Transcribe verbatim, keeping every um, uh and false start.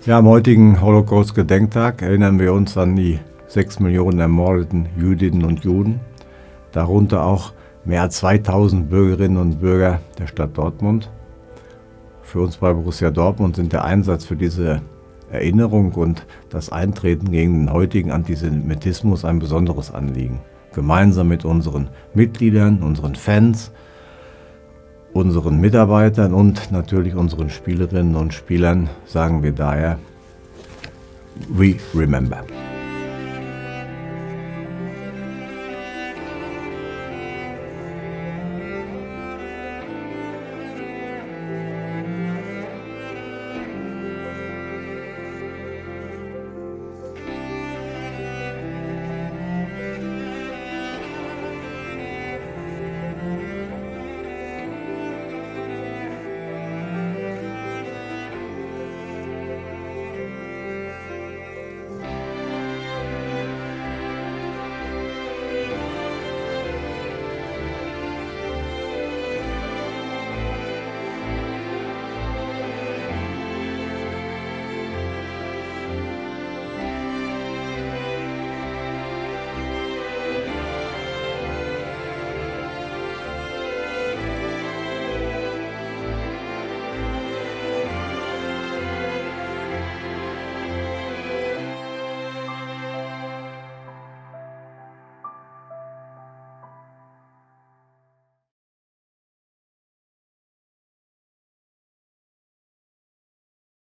Ja, am heutigen Holocaust-Gedenktag erinnern wir uns an die sechs Millionen ermordeten Jüdinnen und Juden, darunter auch mehr als zweitausend Bürgerinnen und Bürger der Stadt Dortmund. Für uns bei Borussia Dortmund sind der Einsatz für diese Erinnerung und das Eintreten gegen den heutigen Antisemitismus ein besonderes Anliegen. Gemeinsam mit unseren Mitgliedern, unseren Fans, unseren Mitarbeitern und natürlich unseren Spielerinnen und Spielern sagen wir daher, we remember.